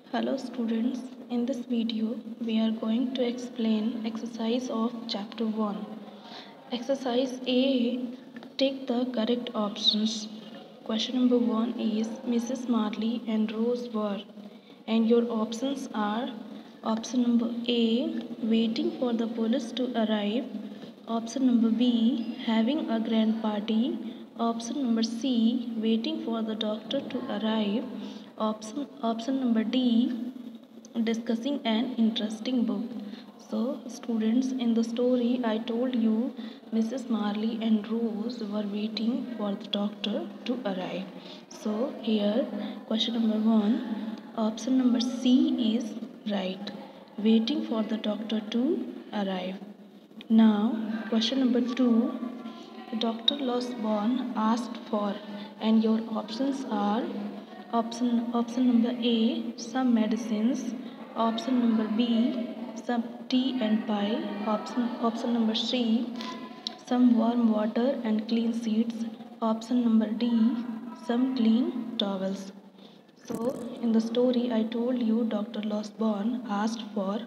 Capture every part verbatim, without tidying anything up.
Hello students, in this video we are going to explain exercise of chapter one. Exercise A, take the correct options. Question number one is Missus Marley and Rose were, and your options are option number A, waiting for the police to arrive, option number B, having a grand party, option number C, waiting for the doctor to arrive, option option number D, discussing an interesting book. So, students, in the story, I told you Missus Marley and Rose were waiting for the doctor to arrive. So, here, question number one, option number C is right, waiting for the doctor to arrive. Now, question number two, Doctor Losborn asked for, and your options are option option number A, some medicines, option number B, some tea and pie, option option number C, some warm water and clean sheets, option number D, some clean towels. So in the story I told you Doctor Losborn asked for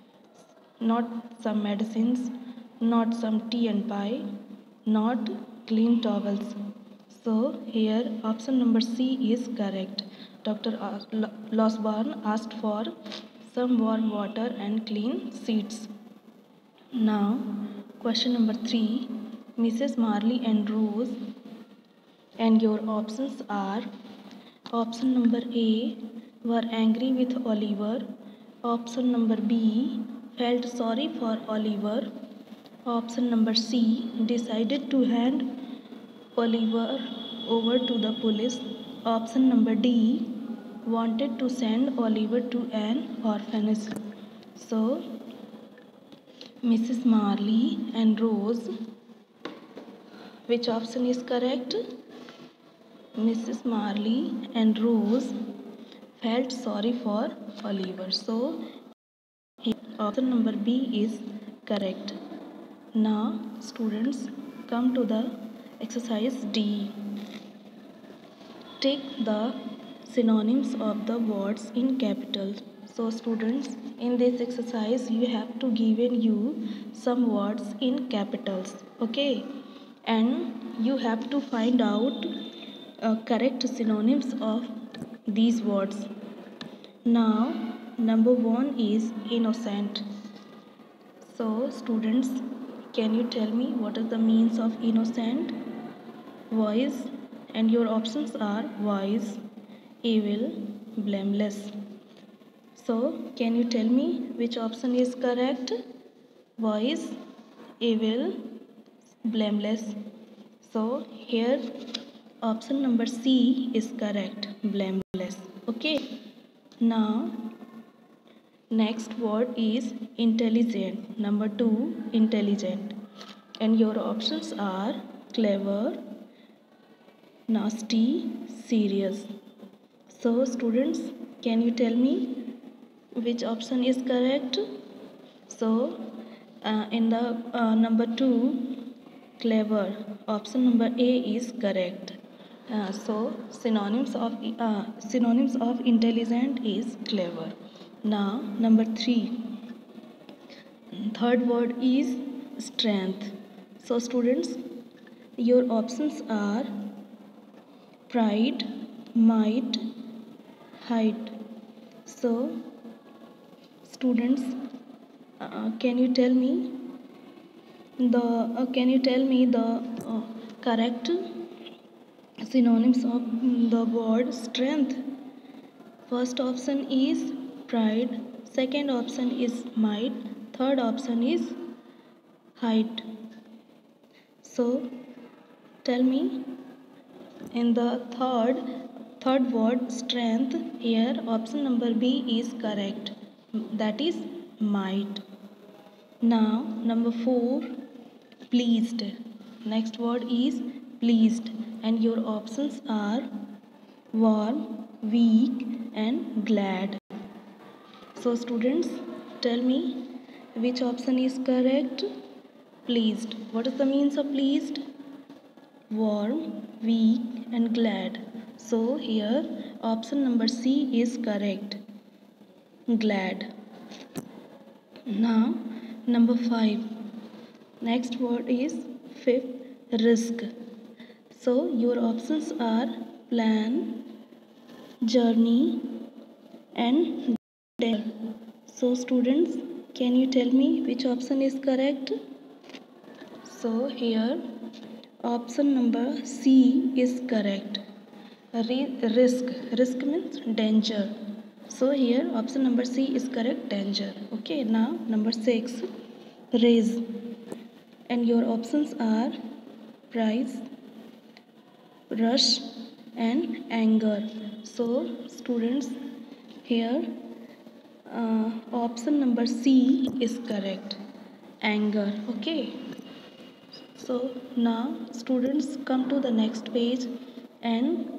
not some medicines, not some tea and pie, not clean towels. So here option number C is correct. Doctor Losborn asked for some warm water and clean sheets. Now question number three, Missus Marley and Rose, and your options are option number A, were angry with Oliver, option number B, felt sorry for Oliver, option number C, decided to hand Oliver over to the police, option number D, wanted to send Oliver to an orphanage. So, Missus Marley and Rose, which option is correct? Missus Marley and Rose felt sorry for Oliver. So, option number B is correct. Now, students, come to the exercise D. Take the synonyms of the words in capitals. So, students, in this exercise, you have to given you some words in capitals. Okay, and you have to find out uh, correct synonyms of these words. Now, number one is innocent. So, students, can you tell me what is the means of innocent? Wise, and your options are wise, evil, blameless. So, can you tell me which option is correct? Wise, evil, blameless. So, here option number C is correct, blameless. Okay. Now, next word is intelligent. Number two, intelligent. And your options are clever, nasty, serious. So, students, can you tell me which option is correct? So, uh, in the uh, number two, clever, option number A is correct. Uh, so synonyms of uh, synonyms of intelligent is clever. Now number three, third word is strength. So students, your options are pride, might, height. So students, uh, can you tell me the uh, can you tell me the uh, correct synonyms of the word strength? First option is pride, second option is might, third option is height. So tell me, in the third third word strength, here option number B is correct, that is might. Now number four, pleased. Next word is pleased, and your options are warm, weak, and glad. So students, tell me which option is correct? Pleased. What is the means of pleased? Warm, weak, and glad. So here option number C is correct. glad. Now, number five. Next word is fifth, risk. So, your options are plan, journey, and dare. So, students, can you tell me which option is correct? So, here option number C is correct. Risk. Risk means danger. So here option number C is correct, danger. Okay, now number six, raise. And your options are price, rush, and anger. So students, here uh, option number C is correct, anger. Okay. So now students, come to the next page, and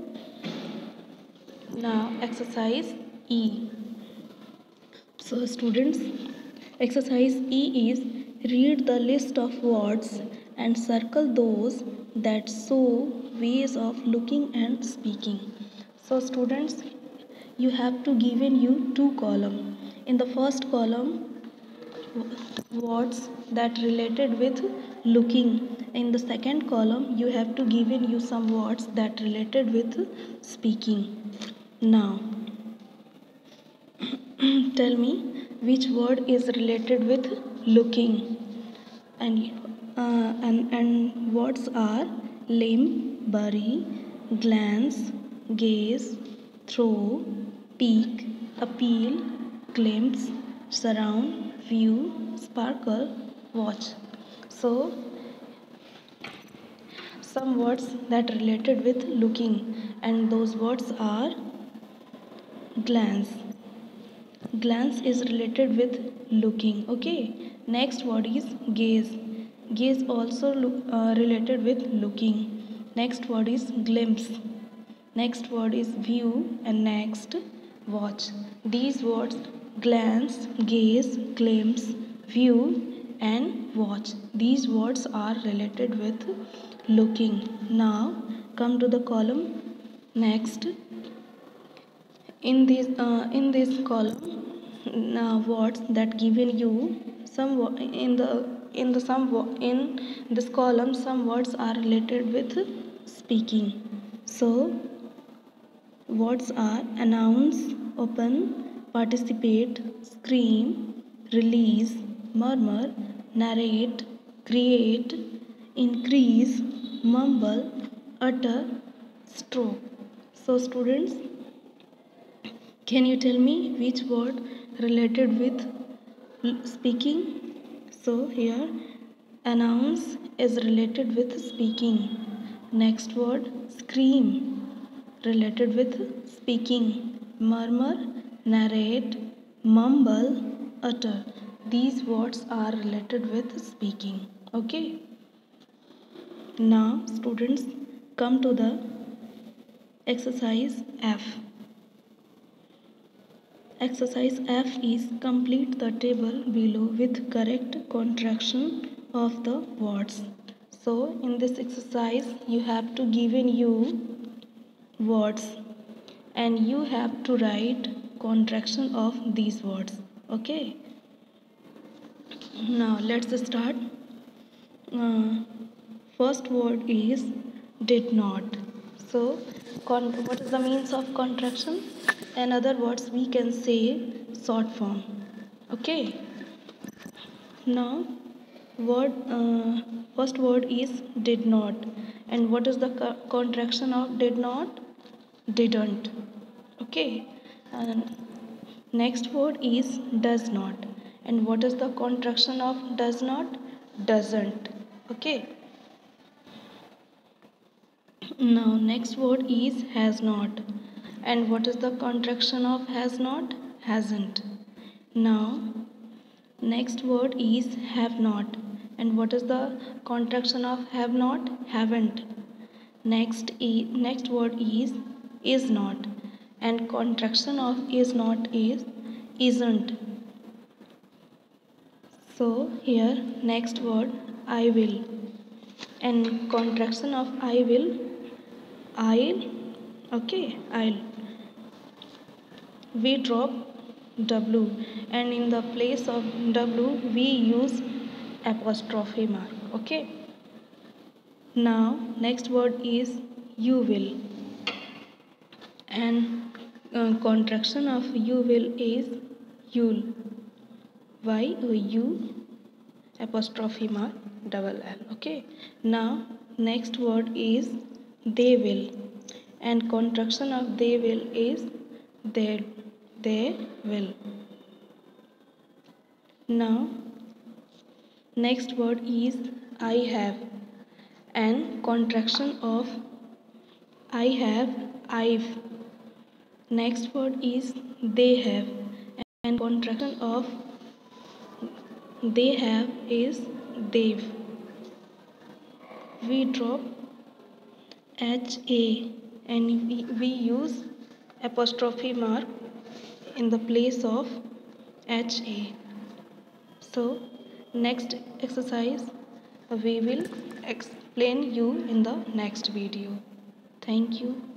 now exercise E. So students, exercise E is read the list of words and circle those that show ways of looking and speaking. So students, you have to given you two column. In the first column, words that related with looking. In the second column, you have to given you some words that related with speaking. Now, tell me which word is related with looking. And uh, and and words are limb, bury, glance, gaze, throw, peek, appeal, glimpse, surround, view, sparkle, watch. So some words that related with looking, and those words are glance. Glance is related with looking. Okay. Next word is gaze. Gaze also look, uh, related with looking. Next word is glimpse. Next word is view, and next watch. These words glance, gaze, glimpse, view, and watch. These words are related with looking. Now come to the column next. In this uh, in this column, uh, words that given you some in the in the some in this column, some words are related with speaking. So words are announce, open, participate, scream, release, murmur, narrate, create, increase, mumble, utter, stroke. So students, can you tell me which word related with speaking? So here announce is related with speaking. Next word scream related with speaking. Murmur, narrate, mumble, utter. These words are related with speaking. Okay. Now students, come to the exercise F. Exercise F is complete the table below with correct contraction of the words. So in this exercise, you have to given you words and you have to write contraction of these words. Okay. Now let's start. Uh, first word is did not. So what is the means of contraction? In other words, we can say short form. Okay. Now word uh, first word is did not, and what is the co contraction of did not? Didn't. Okay. And next word is does not, and what is the contraction of does not? Doesn't. Okay. Now next word is has not, and what is the contraction of has not? Hasn't. Now next word is have not, and what is the contraction of have not? Haven't. Next e next word is is not, and contraction of is not is isn't. So here next word I will, and contraction of I will I'll. Okay, I'll. We drop W, and in the place of W we use apostrophe mark. Okay. Now next word is you will, and uh, contraction of you will is you'll. Y O U apostrophe mark double L. Okay. Now next word is they will, and contraction of they will is they they will. Now next word is I have, and contraction of I have I've. Next word is they have, and contraction of they have is they've. We drop H A, and we, we use apostrophe mark in the place of H A. So next exercise we will explain you in the next video. Thank you.